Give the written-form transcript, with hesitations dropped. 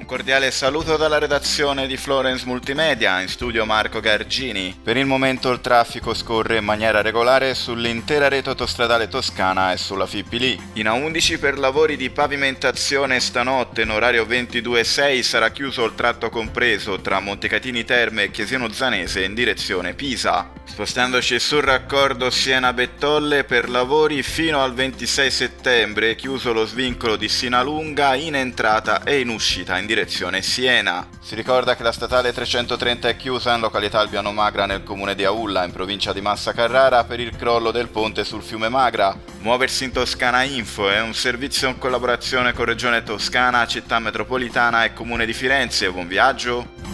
cordiale saluto dalla redazione di Florence Multimedia, in studio Marco Gargini. Per il momento il traffico scorre in maniera regolare sull'intera rete autostradale toscana e sulla Fipili. In A11 per lavori di pavimentazione stanotte in orario 22:06 sarà chiuso il tratto compreso tra Montecatini Terme e Chiesino Zanese in direzione Pisa. Spostandoci sul raccordo Siena-Bettolle per lavori fino al 26 settembre, chiuso lo svincolo di Sinalunga in entrata e in uscita in direzione Siena. Si ricorda che la statale 330 è chiusa in località Albiano Magra nel comune di Aulla, in provincia di Massa Carrara, per il crollo del ponte sul fiume Magra. Muoversi in Toscana Info è un servizio in collaborazione con Regione Toscana, Città Metropolitana e Comune di Firenze. Buon viaggio!